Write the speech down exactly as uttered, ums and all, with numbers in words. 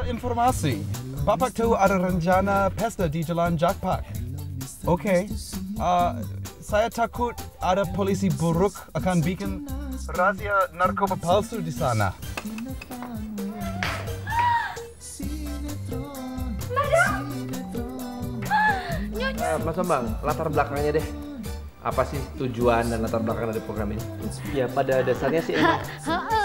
informasi. Bapak tahu ada rencana pesta di Jalan Jakpak. Oke, okay. uh, saya takut ada polisi buruk akan bikin razia narkoba palsu di sana. Uh, Mas Bambang, latar belakangnya deh. Apa sih tujuan dan latar belakang dari program ini? Ya pada dasarnya sih emang